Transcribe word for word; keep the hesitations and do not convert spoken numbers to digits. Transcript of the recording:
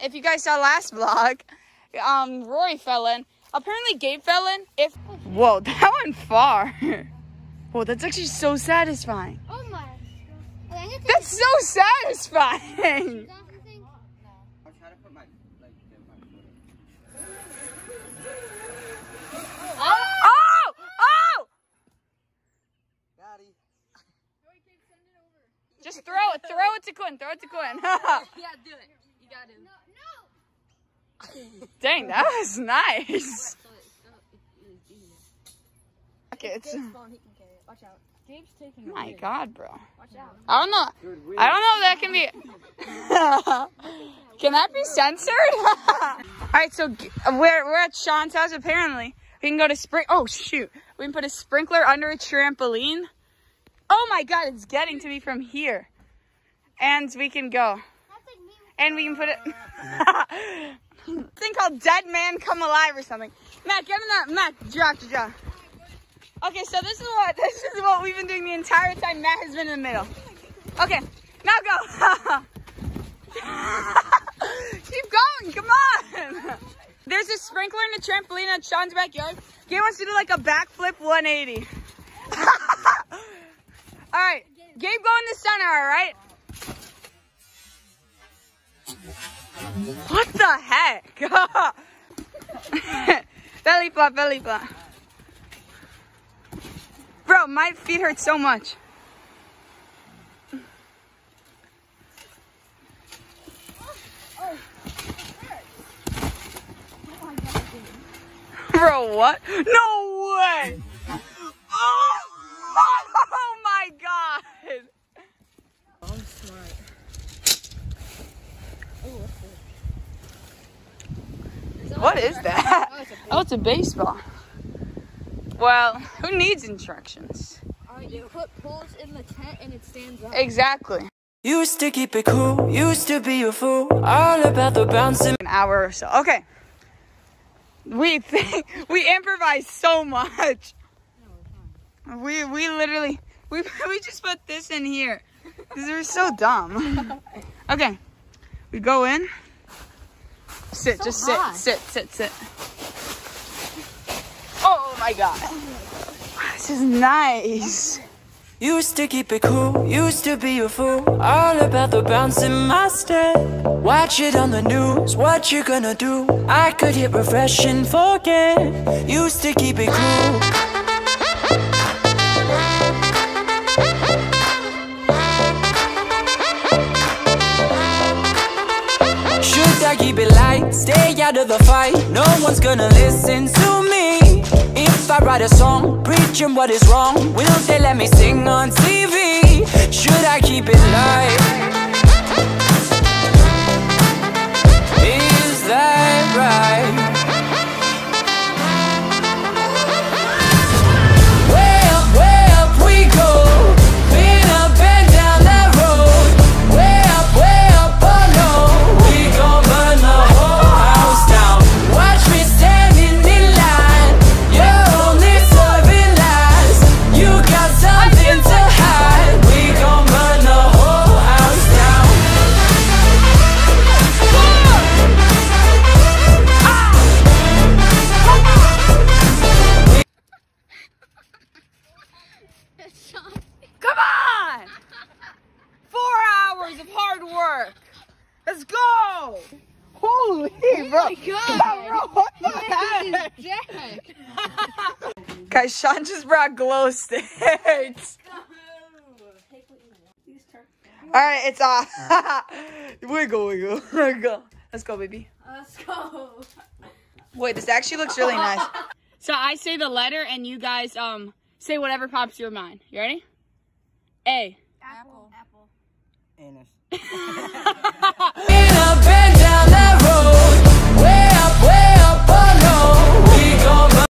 if you guys saw last vlog, um, Rory fell in. Apparently Gabe fell in. If Whoa, that went far. Whoa, that's actually so satisfying. Oh my. That's so satisfying. Oh! Oh! Just throw it. Throw it to Quinn. Throw it to Quinn. Yeah, do it. You got it. No, no. Dang, that was nice. Okay, it's... Watch out. Gabe's taking My God, bro. Watch out. I don't know. I don't know if that can be... Can that be censored? All right, so we're, we're at Sean's house, apparently. We can go to spring... Oh, shoot. We can put a sprinkler under a trampoline. Oh, my God, it's getting to me from here. And we can go. And we can put it... thing called Dead Man Come Alive or something. Matt, get in that. Matt, drop, drop. Okay, so this is what this is what we've been doing the entire time. Matt has been in the middle. Okay, now go. Keep going, come on. There's a sprinkler and a trampoline at Sean's backyard. Gabe wants to do like a backflip one eighty. All right, Gabe, go in the center, all right? What the heck? Belly flop, belly flop. Bro, my feet hurt so much. Bro, what? No way! Oh, oh my God! I'm smart. Oh, what's this? What is that? Oh, it's a Oh, it's a baseball. Well, who needs instructions? Alright, you put poles in the tent and it stands up. Exactly. Used to keep it cool, used to be a fool, all about the bouncing. An hour or so. Okay. We think we improvise so much. We we literally we we just put this in here because we're so dumb. Okay, we go in. Sit, So just hot. sit, sit, sit, sit. Oh my God, this is nice. Used to keep it cool, used to be a fool, all about the bouncing my step. Watch it on the news, what you gonna do? I could hit refresh and forget. Used to keep it cool. Should I keep it light, stay out of the fight? No one's gonna listen to me. If I write a song, preaching what is wrong, will they let me sing on T V? Should I keep it light? Is that right? Way up, way up we go, been up and down that road. Way up, way up, oh no, we gon' burn the whole house down. Watch me standing in line, you're only serving lies. You got something to hide, we gon' burn the whole house down. Come on! Four hours of hard work. Let's go! Holy Oh bro! my God. Bro, what the heck? Jack. Guys, Sean just brought glow sticks. All right, it's off. Wiggle, wiggle, wiggle. Let's go, baby. Let's go. Wait, this actually looks really nice. So I say the letter, and you guys um say whatever pops to your mind. You ready? A. Apple. Apple. Anus. In a bed